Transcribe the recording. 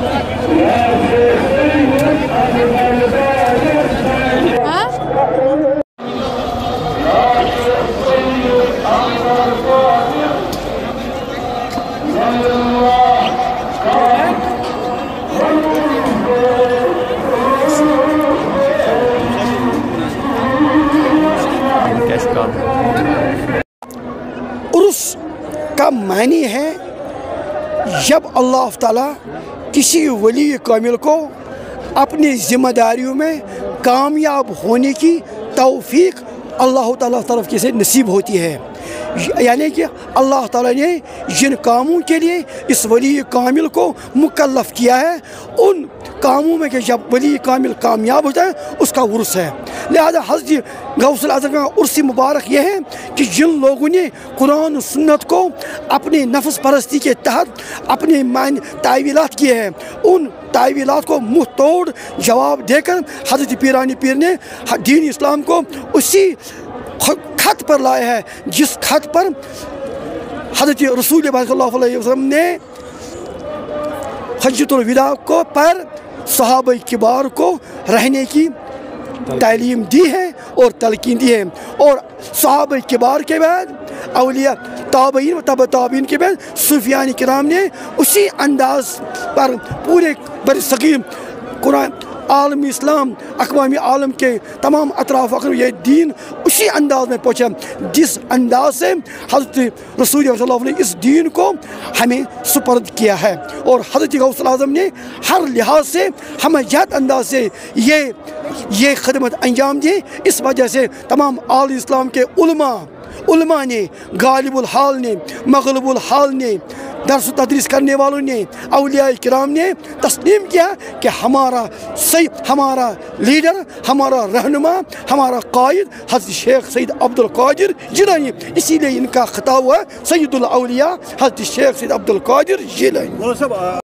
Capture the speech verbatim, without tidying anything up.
उर्स का मानी है जब अल्लाह ताला किसी वली कामिल को अपनी जिम्मेदारियों में कामयाब होने की तौफीक अल्लाह ताला तरफ से नसीब होती है। यानी कि अल्लाह ताला ने जिन कामों के लिए इस वली कामिल को मुकल्लफ किया है, उन कामों में कि जब वली कामिल कामयाब होता है उसका उर्स है। लिहाजा हज़रत गौसुल आज़म का उर्स मुबारक ये है कि जिन लोगों ने कुरान सुन्नत को अपने नफ्स परस्ती के तहत अपने मान तावीलात किए हैं, उन तावीलात को मुँह तोड़ जवाब देकर हज़रत पीरानी पीर ने दीन इस्लाम को उसी खत पर लाया है जिस खत पर हज़रत रसूल सल्लल्लाहु अलैहि वसल्लम ने हज्जतुल विदा को पर सहाबा किबार को रहने की तालीम दी है और तलकीन दी है, और सहाबा किबार के बाद औलिया ताबईन व तब ताबीन के बाद सूफियान किराम ने उसी अंदाज पर पूरे बरसगीर कुरान आलम इस्लाम अक़वाम आलम के तमाम अतराफ़ अकर ये दीन उसी अंदाज में पहुँचा जिस अंदाज से हज़रत रसूल सल्लल्लाहु अलैहि वसल्लम ने इस दीन को हमें सुपर्द किया है। और हज़रत गौसुल आज़म ने हर लिहाज से हमें जहत अंदाज से ये ये खिदमत अंजाम दी। इस वजह से तमाम आल इस्लाम के उलमा उलमा ने, गालिबुल हाल ने, मग़लुबुल हाल ने, दर्स तदरीस करने वालों ने, औलिया किराम ने तस्लीम किया कि हमारा सही हमारा लीडर, हमारा रहनुमा, हमारा कायद हज़रत शेख सैयद अब्दुल कादिर जिलानी, इसीलिए इनका खिताब हुआ सैयदुल औलिया हज़रत शेख सैयद अब्दुल कादिर जिलानी।